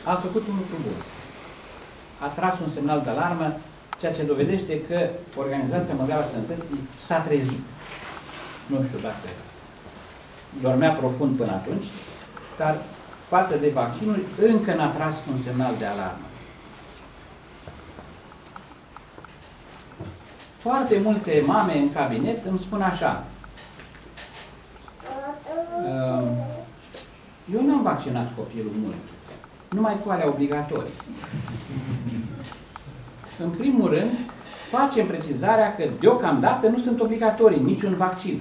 a făcut un lucru bun. A tras un semnal de alarmă, ceea ce dovedește că Organizația Mondială a Sănătății s-a trezit. Nu știu dacă dormea profund până atunci, dar față de vaccinuri încă n-a tras un semnal de alarmă. Foarte multe mame în cabinet îmi spun așa: eu n-am vaccinat copilul mult, numai cu alea obligatorii. În primul rând, facem precizarea că deocamdată nu sunt obligatorii niciun vaccin.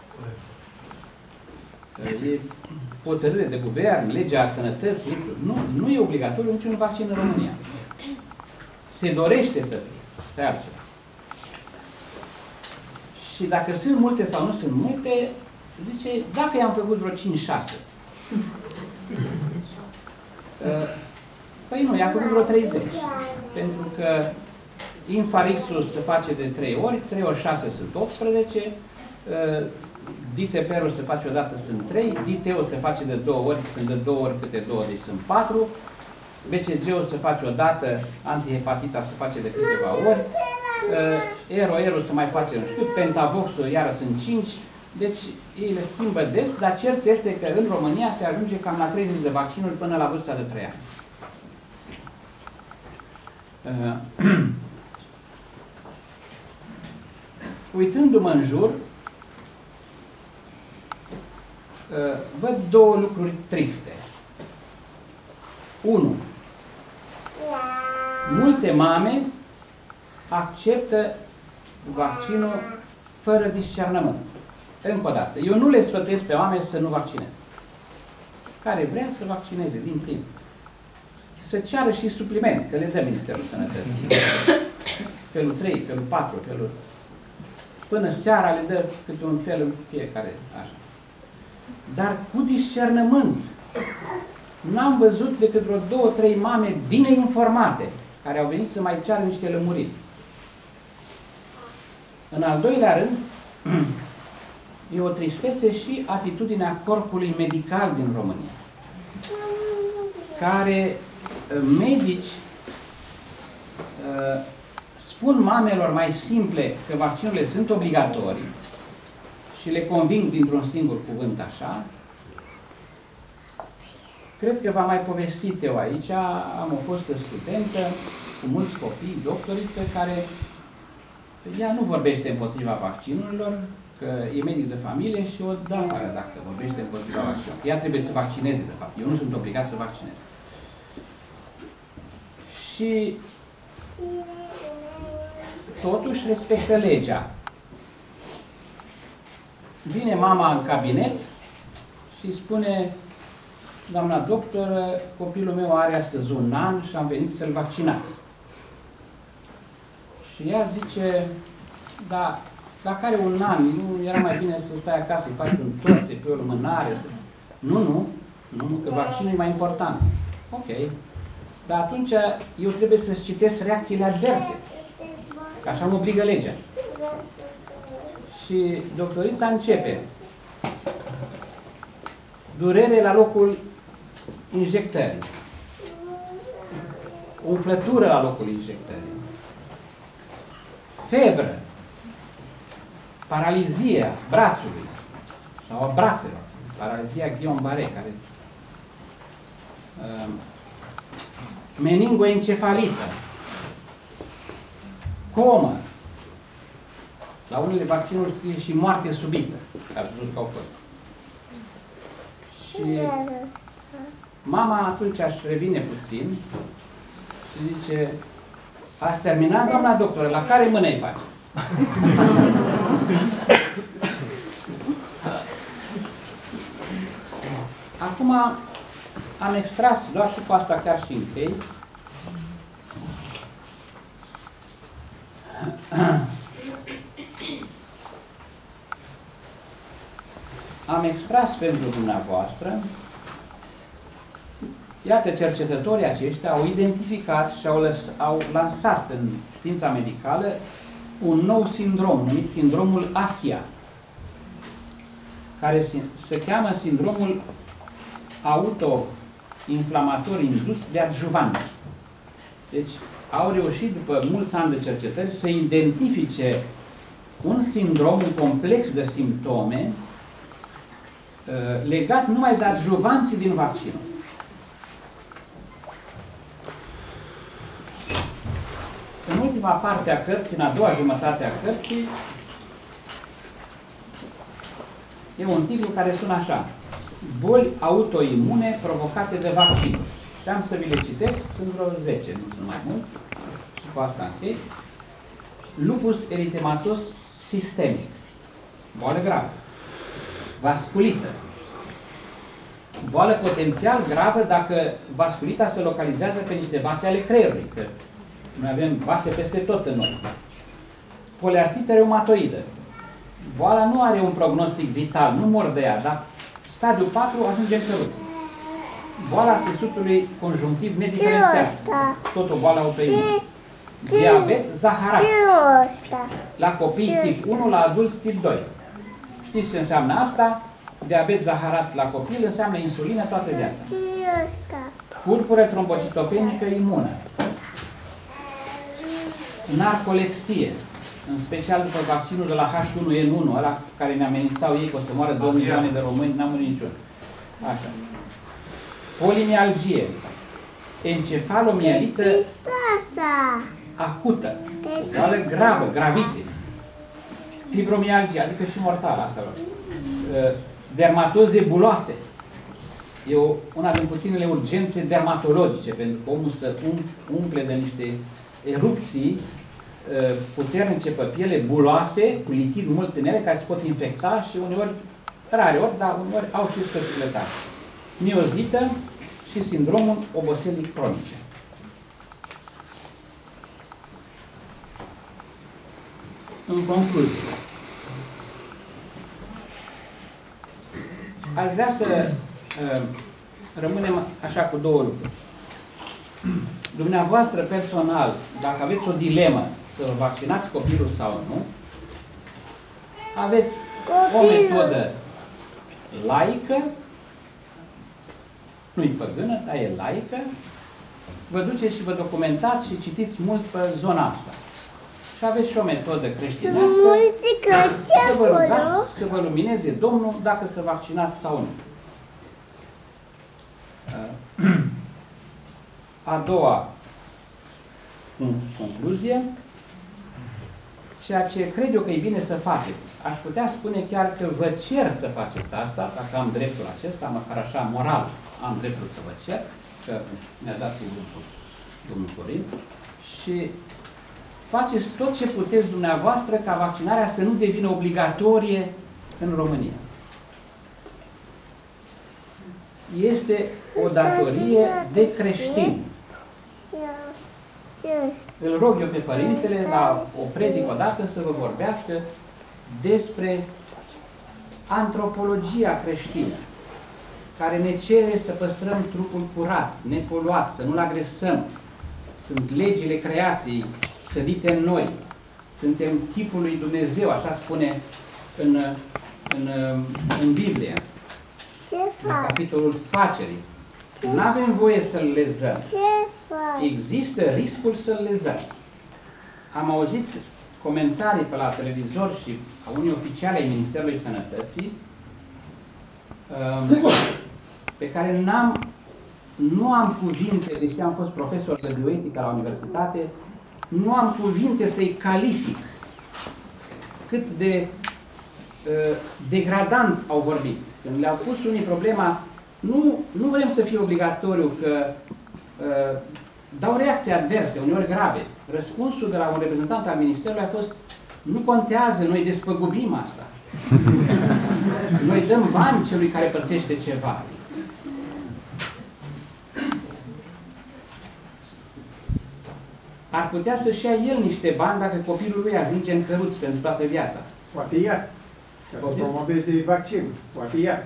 E hotărâre de guvern, legea sănătății, nu e obligatoriu niciun vaccin în România. Se dorește să fie, pe altceva. Și dacă sunt multe sau nu sunt multe, zice, dacă i-am făcut vreo 5-6. Păi nu, i-a făcut vreo 30. Pentru că Infarixul se face de 3 ori, 3 ori 6 sunt 18, DTP-ul se face odată, sunt 3, DT-ul se face de 2 ori, sunt de 2 ori câte 2, deci sunt 4, BCG-ul se face odată, antihepatita se face de câteva ori, ERO-ul se mai face, nu știu, Pentavoxul iară sunt 5, deci ei le schimbă des, dar cert este că în România se ajunge cam la 30 de vaccinuri până la vârsta de 3 ani. Uitându-mă în jur, văd două lucruri triste. 1. Multe mame acceptă vaccinul fără discernământ. Încă o dată, eu nu le sfătuiesc pe oameni să nu vaccineze. Care vrea să vaccineze din plin. Să ceară și supliment, că le dă Ministerul Sănătății. Felul 3, felul 4, felul... Până seara le dă câte un fel în fiecare, așa. Dar cu discernământ. N-am văzut decât vreo 2-3 mame bine informate, care au venit să mai ceară niște lămuriri. În al doilea rând, e o tristețe și atitudinea corpului medical din România, care medici spun mamelor mai simple că vaccinurile sunt obligatorii și le conving dintr-un singur cuvânt așa. Cred că v-am mai povestit eu aici, am o fostă studentă cu mulți copii, doctoriță, care ea nu vorbește împotriva vaccinurilor, că e medic de familie și o dă afară dacă vorbește împotriva vaccinurilor. Ea trebuie să vaccineze, de fapt. Eu nu sunt obligat să vaccinez. Și totuși respectă legea. Vine mama în cabinet și spune: doamna doctor, copilul meu are astăzi 1 an și am venit să-l vaccinați. Și ea zice: da, dacă are 1 an, nu era mai bine să stai acasă, să-i faci un torte pe o lumânare? Nu, că vaccinul e mai important. Ok. Dar atunci eu trebuie să-ți citesc reacțiile adverse. Că așa mă obligă legea. Și doctorița începe: durere la locul injectării, umflătură la locul injectării, febră, paralizia brațului sau a brațelor, paralizia Guillain-Barré, care meningoencefalită, comă. La unele vaccinuri scrie și moarte subită, ați văzut că au fost. Și mama atunci își revine puțin și zice: ați terminat, doamna doctoră, la care mână îi faceți? Acum am extras, doar și cu asta chiar și închei, am extras pentru dumneavoastră, iată, cercetătorii aceștia au identificat și au lansat în știința medicală un nou sindrom, numit sindromul ASIA, care se cheamă sindromul inflamator indus de adjuvanți. Deci au reușit, după mulți ani de cercetări, să identifice un sindrom, un complex de simptome legat numai de adjuvanții din vaccin. În ultima parte a cărții, în a doua jumătate a cărții, e un titlu care sună așa: boli autoimune provocate de vaccin. Și am să vi le citesc, sunt vreo 10, nu sunt mai mult, și cu asta închei. Lupus erythematosus sistemic, boală gravă. Vasculită, boală potențial gravă dacă vasculita se localizează pe niște vase ale creierului, că noi avem vase peste tot în noi. Poliartrită reumatoidă, boala nu are un prognostic vital, nu mor de ea, dar stadiul 4 ajunge în căruță. Boala țesutului conjunctiv nediferențiat, tot o boală autoimună. Diabet zaharat, la copii tip 1, la adulți tip 2. Știți ce înseamnă asta? Diabet zaharat la copil înseamnă insulină toată viața. Purpură trombocitopenică imună. Narcolepsie, în special după vaccinul de la H1N1, ăla care ne amenințau ei că o să moară 2 milioane de români, n-am murit niciun. Așa. Polimialgie, encefalomielită acută, boală gravă, gravisimă. Fibromialgie, adică și mortală asta. Dermatoze buloase. E una din puținele urgențe dermatologice, pentru că omul se umple de niște erupții puternice pe piele, buloase, cu lichid mult în ele, care se pot infecta și uneori, rare ori, dar uneori au și stățile tare. Miozită și sindromul oboselii cronice. În concluzie, aș vrea să rămânem așa cu două lucruri. Dumneavoastră personal, dacă aveți o dilemă să vă vaccinați copilul sau nu, aveți o metodă laică, nu-i păgână, dar e laică, vă duceți și vă documentați și citiți mult pe zona asta. Și aveți și o metodă creștinească să vă rugați să vă lumineze Domnul dacă să vaccinați sau nu. A doua concluzie, ceea ce cred eu că e bine să faceți. Aș putea spune chiar că vă cer să faceți asta, dacă am dreptul acesta, măcar așa moral am dreptul să vă cer, că mi-a dat cuvântul domnul Corin, și faceți tot ce puteți dumneavoastră ca vaccinarea să nu devină obligatorie în România. Este o datorie de creștin. Îl rog eu pe Părintele la o predică odată să vă vorbească despre antropologia creștină, care ne cere să păstrăm trupul curat, nepoluat, să nu-l agresăm. Sunt legile creației sădite în noi. Suntem chipul lui Dumnezeu, așa spune în Biblie. În capitolul facerii. Nu avem voie să-l lezăm. Există riscul să-l lezăm. Am auzit comentarii pe la televizor și a unui oficial ai Ministerului Sănătății pe care nu am cuvinte, deși am fost profesor de bioetică la universitate, nu am cuvinte să-i calific cât de degradant au vorbit. Când le-au pus unii problema, nu vrem să fie obligatoriu, că dau reacții adverse, uneori grave. Răspunsul de la un reprezentant al Ministerului a fost: nu contează, noi despăgubim asta. Noi dăm bani celui care pățește ceva. Ar putea să-și ia el niște bani dacă copilul lui ajunge în căruț pentru toată viața. Poate ia. Ca să promoveze vaccinul. Poate ia.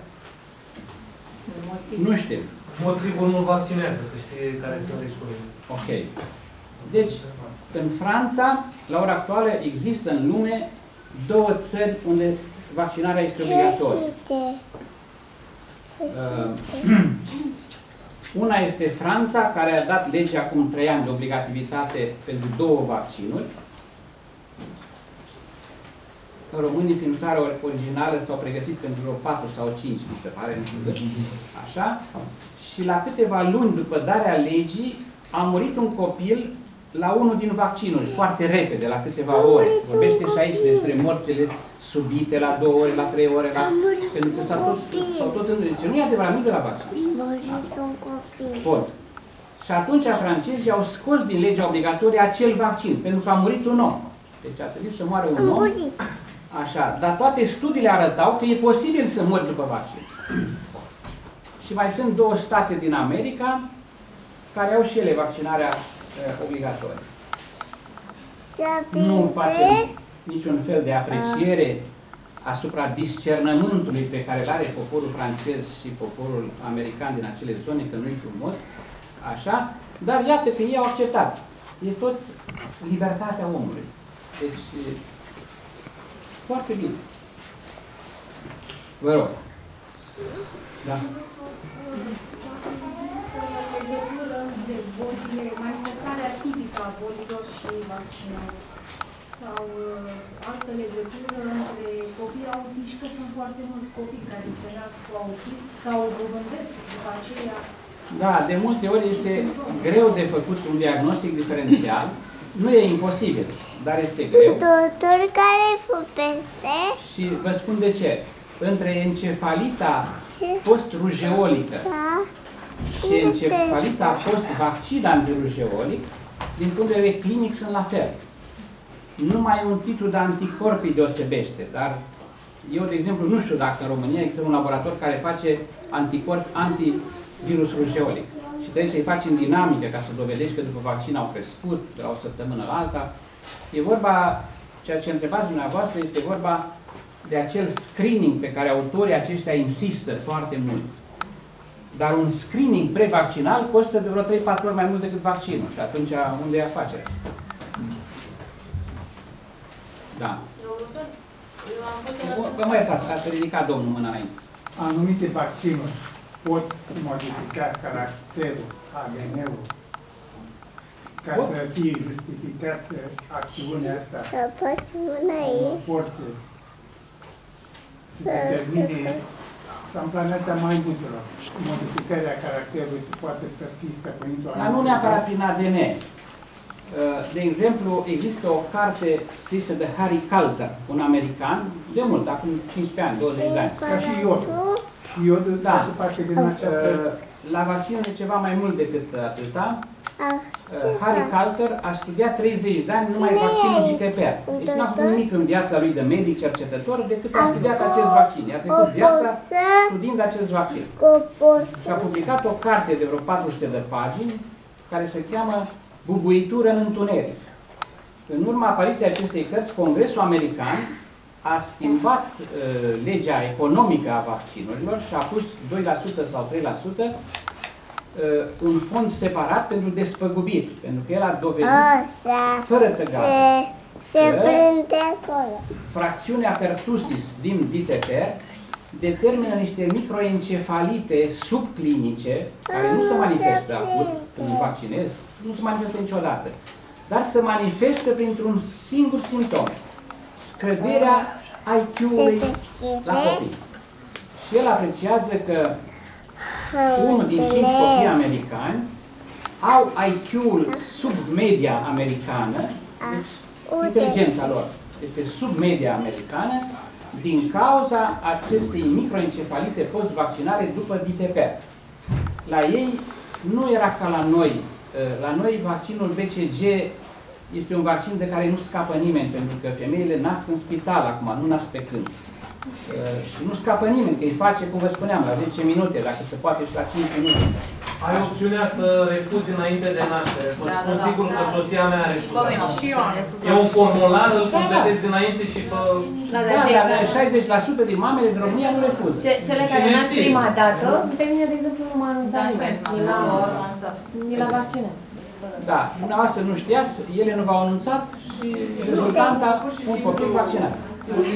Nu știu. Motivul nu vaccinează, că știe care sunt riscurile. Ok. Deci, în Franța, la ora actuală, există în lume 2 țări unde vaccinarea este obligatorie. Una este Franța, care a dat lege acum 3 ani de obligativitate pentru 2 vaccinuri. Românii, fiind țara originală, s-au pregătit pentru vreo 4 sau 5, mi se pare, nu știu cât. Așa. Și la câteva luni după darea legii, a murit un copil la unul din vaccinuri, foarte repede, la câteva ore. Vorbește și aici despre morțile subite la 2 ore, la 3 ore, pentru că s-au tot înrădit. Nu e adevărat, nu de la vaccin. Bun. Și atunci francezii au scos din legea obligatorie acel vaccin, pentru că a murit un om. Deci a trebuit să moară un om. Așa, dar toate studiile arătau că e posibil să mori după vaccin. Și mai sunt 2 state din America care au și ele vaccinarea obligatorie. Nu facem niciun fel de apreciere asupra discernământului pe care îl are poporul francez și poporul american din acele zone, că nu e frumos, așa, dar iată că ei au acceptat. E tot libertatea omului. Deci, foarte bine. Vă rog. Da? Există legătură între bolile, manifestarea tipică a bolilor și vaccinare? Sau altă legătură între copii autiști, că sunt foarte mulți copii care se nasc cu autism sau dobândesc după aceea? Da, de multe ori este greu de făcut un diagnostic diferențial. Nu e imposibil, dar este greu. Doctor care peste? Și vă spun de ce. Între encefalita post-rujeolică și encefalita post-vaccin antirujeolic, din punct de vedere clinic, sunt la fel. Numai un titlu de anticorpi deosebește, dar eu, de exemplu, nu știu dacă în România există un laborator care face anticorpi antivirus rujeolic. Și trebuie să-i faci în dinamică ca să dovedești că după vaccin au crescut de la o săptămână la alta. E vorba, ceea ce întrebați dumneavoastră, este vorba de acel screening pe care autorii aceștia insistă foarte mult. Dar un screening prevaccinal costă de vreo 3-4 ori mai mult decât vaccinul. Și atunci, unde e afacerea? Da. Vă mă iertați, ați ridicat domnul mâna înainte. Anumite vaccinuri pot modifica caracterul ADN-ului ca să fie justificată acțiunea asta în proporție să determine ca în planeta maimuțelor modificarea caracterului se poate fi stăpânită. Dar nu neapărat prin ADN. De exemplu, există o carte scrisă de Harry Calter, un american, de mult, acum 15 ani, 20 de ani. Ca și iodul. Și iodul face parte din această... La vaccinul e ceva mai mult decât atâta. Harry Calter a studiat 30 de ani numai vaccinul DTPR. Deci n-a făcut nimic în viața lui de medic, cercetător, decât a studiat acest vaccin. I-a trecut viața studiind acest vaccin. Și a publicat o carte de vreo 400 de pagini, care se cheamă Bubuitură în întuneric. În urma apariției acestei cărți, Congresul American a schimbat legea economică a vaccinurilor și a pus 2% sau 3% un fond separat pentru despăgubiri, pentru că el a dovedit, fără tăgadă, că fracțiunea pertussis din DTPR determină niște microencefalite subclinice, care nu se manifestă acut când vaccinezi, nu se manifestă niciodată, dar se manifestă printr-un singur simptom: scăderea IQ-ului la copii. Și el apreciază că 1 din 5 copii americani au IQ-ul sub media americană, deci inteligența lor este sub media americană, din cauza acestei microencefalite post-vaccinale după DTPR. La ei nu era ca la noi. La noi vaccinul BCG este un vaccin de care nu scapă nimeni, pentru că femeile nasc în spital acum, nu nasc pe câmp. Și nu scapă nimeni, că îi face, cum vă spuneam, la 10 minute, dacă se poate și la 5 minute. Ai opțiunea să refuzi înainte de naștere. Vă spun sigur că soția mea are refuzat. E un formular, îl vedeți dinainte și pe... Da, dar 60% din mamele din România nu refuză. Cele care nasc prima dată, pe mine, de exemplu, nu m-a anunțat nimeni. Ni la vaccinat. Da, dumneavoastră nu știați, ele nu v-au anunțat și rezultanta un copil vaccinat.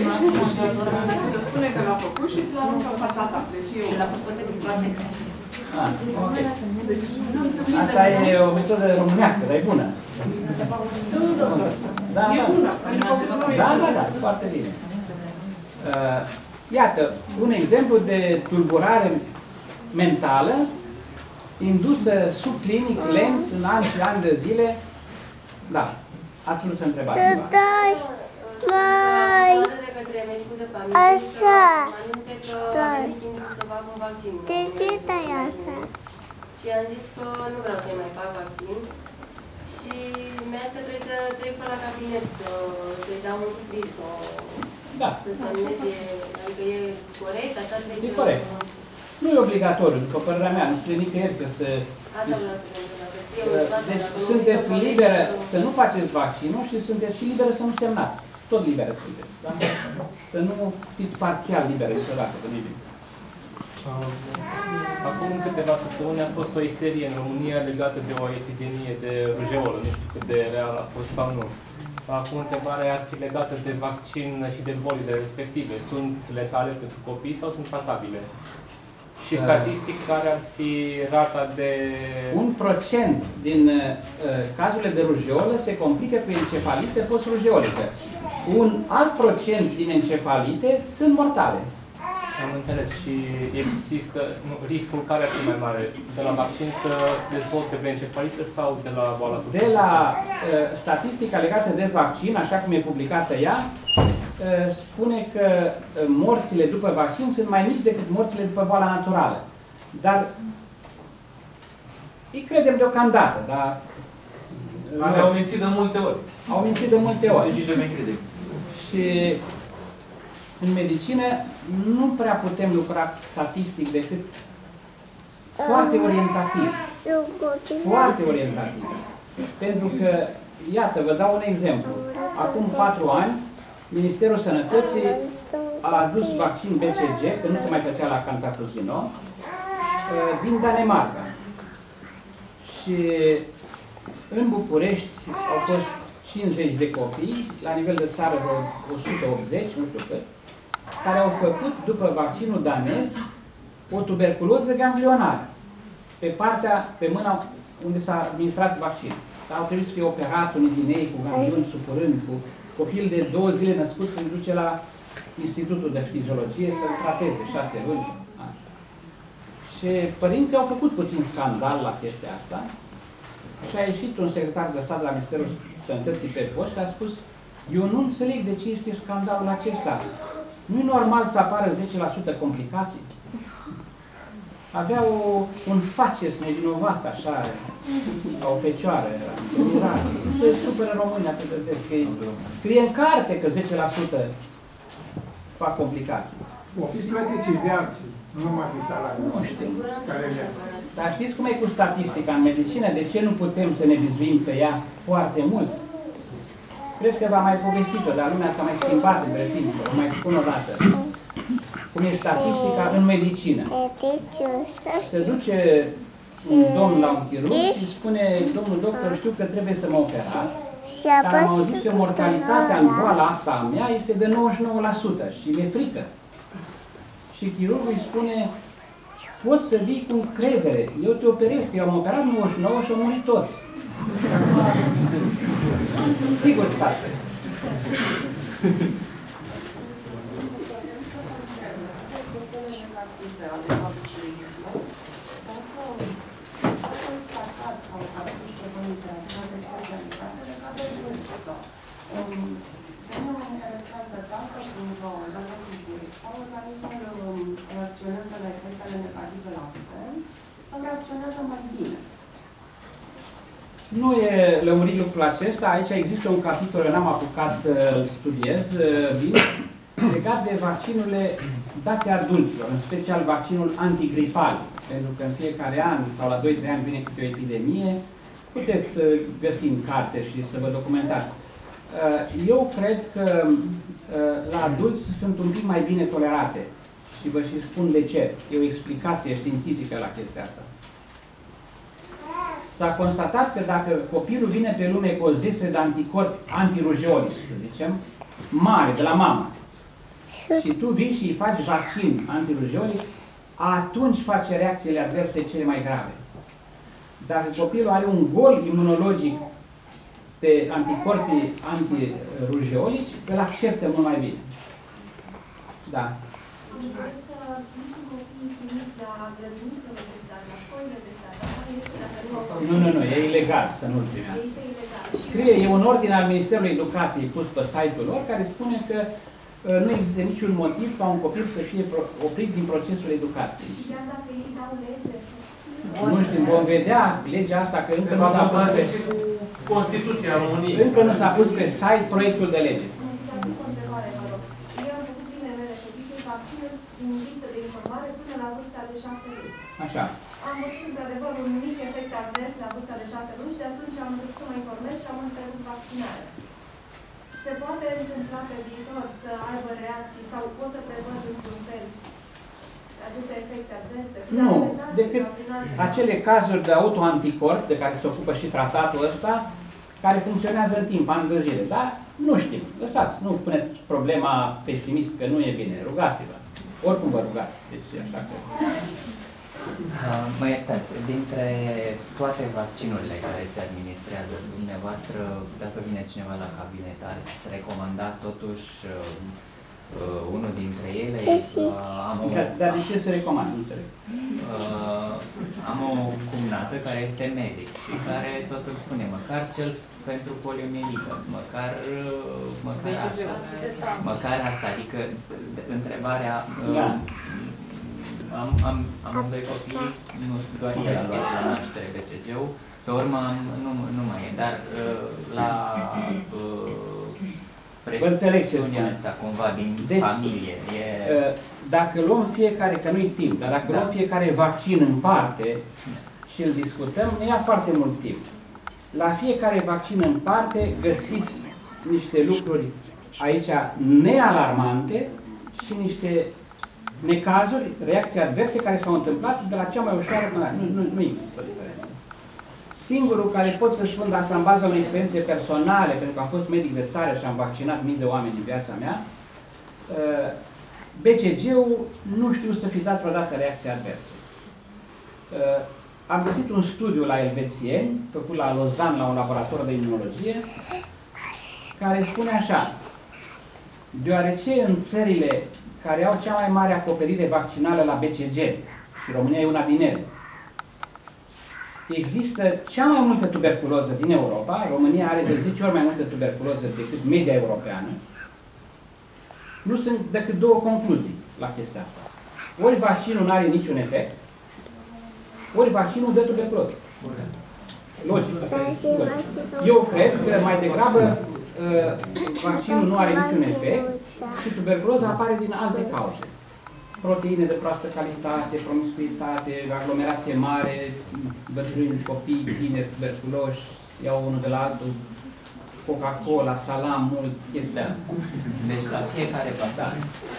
Se spune că l-a făcut și ți l-a aruncat în fața ta. Deci eu... Și l-a făcut foarte exact. Okay. Asta e o metodă românească, dar e bună. Da, foarte bine. Iată, un exemplu de tulburare mentală indusă subclinic, lent, în ani și ani de zile. Da, ați vrut să întrebați. Să dai mai așa. De ce dai așa? Și am zis că nu vreau să-i mai fac vaccin. Și mi-a zis că trebuie să trec pe la cabinet, să-i dau un scris, să semneze, adică e corect, așa trebuie. E corect. Nu e obligatoriu, după părerea mea, nu spune nicăieri că să... Deci sunteți liberă să nu faceți vaccinul și sunteți și liberă să nu semnați. Tot liberă sunteți. Da? Să nu fiți parțial liberă niciodată de nimic. Acum câteva săptămâni a fost o isterie în România legată de o epidemie de rujeolă. Nu știu cât de real a fost sau nu. Acum întrebarea ar fi legată de vaccin și de bolile respective. Sunt letale pentru copii sau sunt tratabile? Și statistic, care ar fi rata de... 1% din cazurile de rujeolă se complică cu encefalite post-rujeolică. Un alt procent din encefalite sunt mortale. Am înțeles. Și există riscul care ar fi mai mare? De la vaccin să dezvolte encefalită sau de la boala cu De la statistica legată de vaccin, așa cum e publicată ea, spune că morțile după vaccin sunt mai mici decât morțile după boala naturală. Dar îi credem deocamdată, dar... Au mințit de multe ori. Au mințit de multe ori. Deci să mai credem. Și în medicină nu prea putem lucra statistic decât foarte orientativ. Foarte orientativ. Pentru că, iată, vă dau un exemplu. Acum 4 ani, Ministerul Sănătății a adus vaccin BCG, că nu se mai făcea la Cantacuzino, din Danemarca. Și în București au fost 50 de copii, la nivel de țară vreo 180, nu știu cât, care au făcut, după vaccinul danez, o tuberculoză ganglionară pe mâna unde s-a administrat vaccinul. Au trebuit să fie operați unii din ei cu ganglioni supărând, cu copil de 2 zile născut, se duce la Institutul de Fiziologie să-l trateze 6 luni. Și părinții au făcut puțin scandal la chestia asta și a ieșit un secretar de stat la Ministerul Sănătății pe post și a spus: eu nu înțeleg de ce este scandalul acesta. Nu e normal să apară 10% complicații. Avea un faces nevinovat, așa, ca o fecioară, era. Se supără românii atât de des, că scrie în carte că 10% fac complicații. O fi plătiți de alții, nu numai de salariu. Nu știu. Dar știți cum e cu statistica în medicină? De ce nu putem să ne vizuim pe ea foarte mult? Cred că v-am mai povestit-o, dar lumea s-a mai schimbat între timp. O mai spun o dată. Cum e statistica în medicină. Se duce un domn la un chirurg și spune: domnul doctor, știu că trebuie să mă operați, dar am auzit că mortalitatea în boala asta a mea este de 99% și mi-e frică. Și chirurgul îi spune: poți să vii cu încredere, eu te operez, că eu am operat 99 și au murit toți. Sigur, state. Mă interesează dacă cumva, dacă organismul reacționează la efectele negative la fel sau reacționează mai bine. Nu e lămurit lucrul acesta. Aici există un capitol, n-am apucat să-l studiez bine, legat de vaccinurile date adulților, în special vaccinul antigripal, pentru că în fiecare an sau la 2-3 ani vine câte o epidemie. Puteți găsi în carte și să vă documentați. Eu cred că la adulți sunt un pic mai bine tolerate și vă și spun de ce. E o explicație științifică la chestia asta. S-a constatat că dacă copilul vine pe lume cu o zestre de anticorpi antirujeolic, să zicem, mare, de la mamă, și tu vii și îi faci vaccin antirujeolic, atunci face reacțiile adverse cele mai grave. Dacă copilul are un gol imunologic pe anticorpii antirujeolici, îl acceptă mult mai bine. Da. Nu, e ilegal să nu-l primească. Scrie, e un ordin al Ministerului Educației pus pe site-ul lor care spune că nu există niciun motiv ca un copil să fie oprit din procesul educației. Nu știu, vom vedea legea asta, că încă nu s-a pus pe Constituția României. Încă nu s-a pus pe site proiectul de lege. Așa. Am văzut într-adevăr un mic efect advers la vârsta de 6 luni și de atunci am început să mă informez și am întrebat vaccinarea. Se poate întâmpla pe viitor să aibă reacții sau pot să prevăd într-un fel aceste efecte adverse? Nu, decât acele cazuri de autoanticorp de care se ocupă și tratatul ăsta, care funcționează în timp, ani de zile, dar nu știm. Lăsați, nu puneți problema pesimist că nu e bine, rugați-vă. Oricum vă rugați, deci așa că... Mă iertați, dintre toate vaccinurile care se administrează dumneavoastră, dacă vine cineva la cabinet, ați recomanda totuși unul dintre ele? Dar de ce se recomandă? Nu înțeleg. Am o cumnată care este medic și care totul spune, măcar cel pentru poliomielită, măcar asta, adică întrebarea... Am doi copii, nu doar el a luat la naștere BCG-ul, pe urmă nu mai e, dar la presiunea asta cumva din familie e... Dacă luăm fiecare, că nu-i timp, dar dacă luăm fiecare vaccin în parte și îl discutăm, ne ia foarte mult timp. La fiecare vaccin în parte găsiți niște lucruri aici nealarmante și niște necazuri, reacții adverse care s-au întâmplat de la cea mai ușoară până la... Nu există o diferență. Singurul care pot să spun asta în baza unei experiențe personale, pentru că am fost medic de țară și am vaccinat mii de oameni în viața mea, BCG-ul nu știu să fi dat vreodată reacții adverse. Am găsit un studiu la elvețieni, făcut la Lausanne, la un laborator de imunologie, care spune așa: deoarece în țările care au cea mai mare acoperire vaccinală la BCG, și România e una din ele, există cea mai multă tuberculoză din Europa. România are de 10 ori mai multă tuberculoză decât media europeană. Nu sunt decât două concluzii la chestia asta. Ori vaccinul nu are niciun efect, ori vaccinul dă tuberculoză. Logic. Eu cred că mai degrabă vaccinul nu are niciun efect și tuberculoza apare din alte cauze. Proteine de proastă calitate, promiscuitate, aglomerație mare, bătrâni, copii, tineri, tuberculoși, iau unul de la altul, Coca-Cola, salam, mult, chestia. Deci la fiecare vaccin.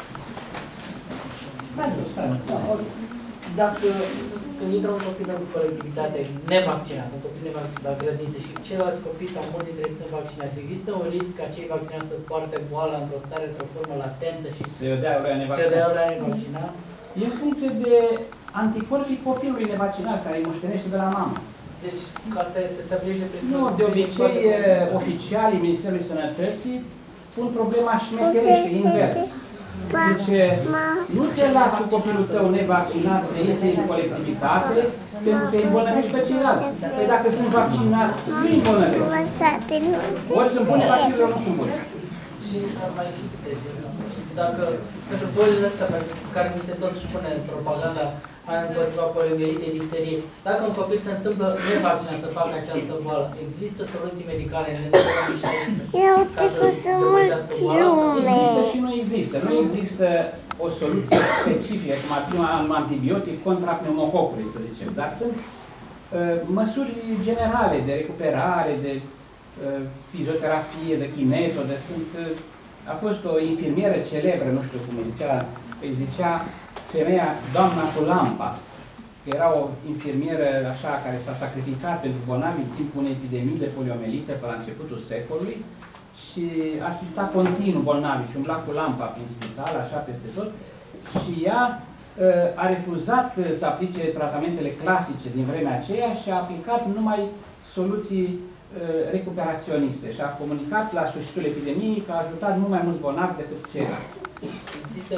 Dacă când intră un copil în colectivitate nevaccinat, un copil nevaccinat la grădiniță și ceilalți copii sau mulți dintre ei sunt vaccinați, există un risc ca cei vaccinați să poarte boala într-o stare, într-o formă latentă și să o dea la nevaccinat? E în funcție de anticorpii copilului nevaccinat, care îi moștenește de la mamă. Deci asta se stabilește prin... Nu, de obicei oficialii Ministerului Sănătății pun problema șmecherește, invers. Deci, nu te lasă copilul tău nevaccinat să intre în colectivitate pentru că îi îmbolnăvești pe ceilalți. Păi dacă sunt vaccinați, nu îi îmbolnăvești. Ori sunt bune vaccinuri, ori nu sunt bune. Și ar mai fi câte, dacă pentru bolile astea pentru care mi se tot spune în propaganda împotriva poliomielitei, difterie, dacă un copil se întâmplă nevaccinat să facă această boală, există soluții medicale în 2016 ca să depășească boala? Există și nu există. Nu există o soluție specifică, cum ar fi un antibiotic contra pneumococului, să zicem, dar sunt măsuri generale de recuperare, de fizioterapie, de kineto, a fost o infirmieră celebră, nu știu cum îi zicea femeia doamna cu lampa, că era o infirmieră așa care s-a sacrificat pentru bolnavi în timpul unei epidemii de poliomelită pe la începutul secolului și asista continuu bolnavi și umbla cu lampa prin spital, așa peste tot, și ea a refuzat să aplice tratamentele clasice din vremea aceea și a aplicat numai soluții recuperaționiste și a comunicat la sfârșitul epidemiei că a ajutat mult mai mulți bolnavi decât ceilalți. Există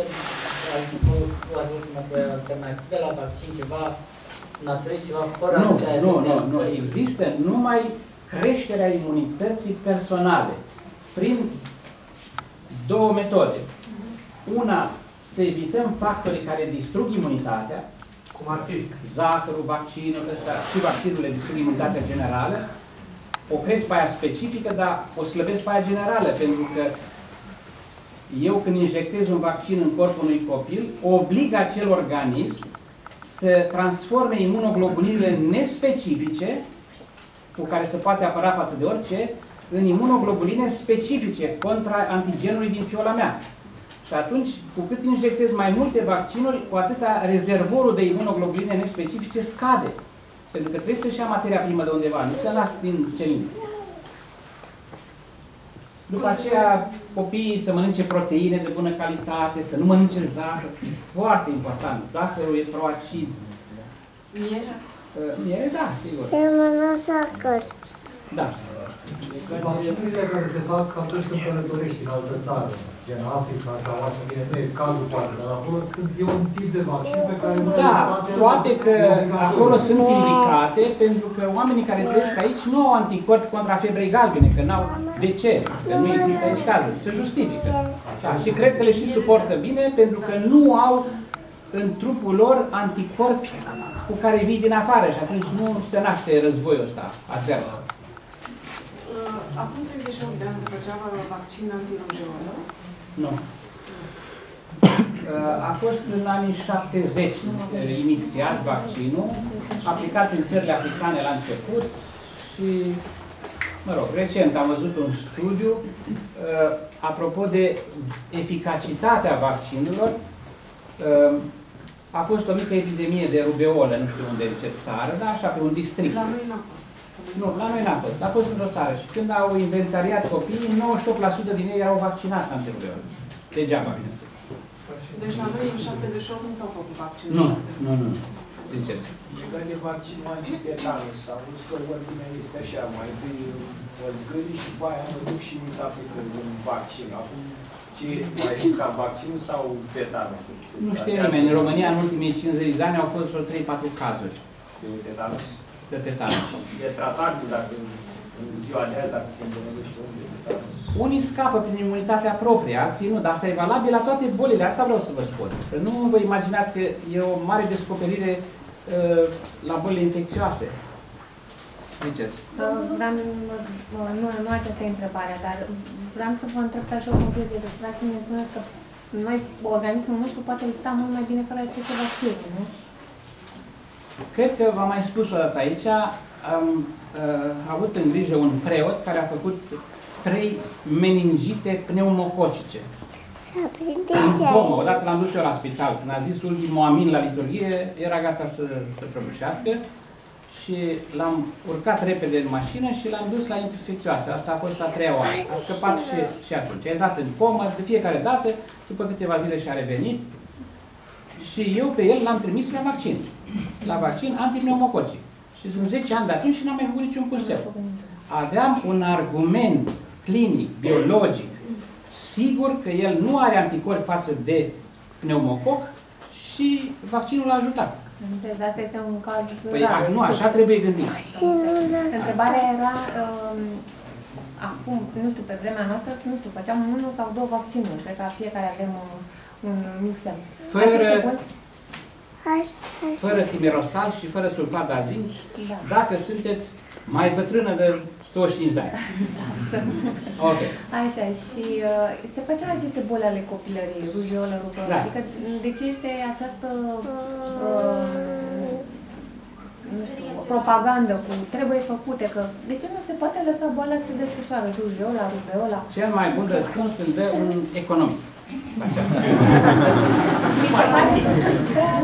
alternative la vaccin, ceva natural, ceva fără Nu. Există numai creșterea imunității personale prin două metode. Una, să evităm factorii care distrug imunitatea, cum ar fi zahărul, vaccinul, și vaccinurile distrug imunitatea generală, o cresc pe aia specifică, dar o slăbesc pe aia generală, pentru că eu când injectez un vaccin în corpul unui copil, oblig acel organism să transforme imunoglobulinele nespecifice, cu care se poate apăra față de orice, în imunoglobuline specifice contra antigenului din fiola mea. Și atunci, cu cât injectez mai multe vaccinuri, cu atâta rezervorul de imunoglobuline nespecifice scade. Pentru că trebuie să-și ia materia primă de undeva, nu se nasc din semin. După aceea, copiii să mănânce proteine de bună calitate, să nu mănânce zahăr. Foarte important. Zahărul e proacid. Miere? Miere, da, sigur. Se mănâncă zahăr. Da. Vaccinurile care se fac atunci când călătorești în altă țară, gen Africa sau așa, bine, nu e cazul poate, dar acolo e un tip de vaccin pe care nu toate că acolo sunt indicate, pentru că oamenii care trăiesc aici nu au anticorpi contra febrei galbene, că n-au de ce, că nu există aici cazul, se justifică. Și cred că le și suportă bine, pentru că nu au în trupul lor anticorpi cu care vii din afară și atunci nu se naște războiul ăsta advers. Acum 38 de ani se făcea vaccin antirujeolă? Nu. A fost în anii 70 inițiat vaccinul, aplicat în țările africane la început și, mă rog, recent am văzut un studiu apropo de eficacitatea vaccinurilor. A fost o mică epidemie de rubeolă, nu știu unde, în ce țară, dar așa, pe un district. La noi n-a fost. Nu, la noi n-a fost. A fost într-o țară. Și când au inventariat copiii, 98% din ei erau vaccinați antirubeolă. Degeaba, bine. Deci la noi în 78 nu s-au făcut vaccinuri? Nu. Sincer. Legat de vaccin antitetanus, s-a vrut că ordinea este așa, mai întâi o zgârii și după aia mă duc și mi se aplică un vaccin. Acum, ce este mai riscat, vaccinul sau tetanusul? Nu știe nimeni. În România, în ultimii 50 de ani, au fost vreo 3-4 cazuri. De tetanus? De tetanus. E tratabil dacă în ziua de azi, dacă se îmbolnăvește omul de tetanus. Unii scapă prin imunitatea proprie, alții nu, dar asta e valabil la toate bolile. Asta vreau să vă spun. Să nu vă imaginați că e o mare descoperire la bolile infecțioase. Ziceți. Nu aceasta e întrebarea, dar vreau să vă întreb pe așa o concluzie. Deci vreau să ne spuneți că noi, organismul nostru poate lupta mult mai bine fără aceste vaccine, nu? Cred că v-am mai spus o dată aici, am avut în grijă un preot care a făcut 3 meningite pneumococice. Odată l-am dus eu la spital. Când a zis ultimul amin la liturghie, era gata să prăbușească și l-am urcat repede în mașină și l-am dus la infecțioasă. Asta a fost a 3-a oară. A scăpat și atunci. A intrat în comă, de fiecare dată, după câteva zile și-a revenit și eu pe el l-am trimis la vaccin. La vaccin antipneumococic. Și sunt 10 ani de atunci și n-am mai făcut niciun curseu. Aveam un argument clinic, biologic, sigur că el nu are anticorpi față de pneumococ și vaccinul a ajutat. Deci asta este un caz păi, nu, așa trebuie gândit. Întrebarea era, acum, nu știu, pe vremea noastră, nu știu, făceam 1 sau 2 vaccinuri. Cred că fiecare avem un mic semn. Fără timerosal și fără sulfat de azin, dacă sunteți mai bătrână de 25 de ani. Okay. Așa, și se făceau aceste boli ale copilăriei, rujeolă, rubeolă, adică de ce este această nu știu, propagandă cu trebuie făcute, că de ce nu se poate lăsa boala să se desfășoare, rujeola, rubeola? Cel mai bun răspuns îl dă un economist. Aceasta. Mi se pare totuși prea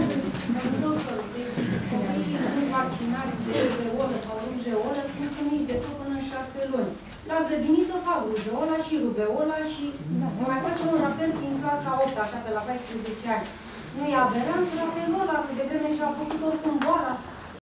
copiii sunt vaccinați de rubeolă sau rujeolă când sunt mici de tot până în 6 luni. La grădiniță fac rujeola și rubeola și se mai face un rapel din clasa 8, așa pe la 14 ani. nu e aberant, rafelul ăla, de vreme ce a făcut oricum boala,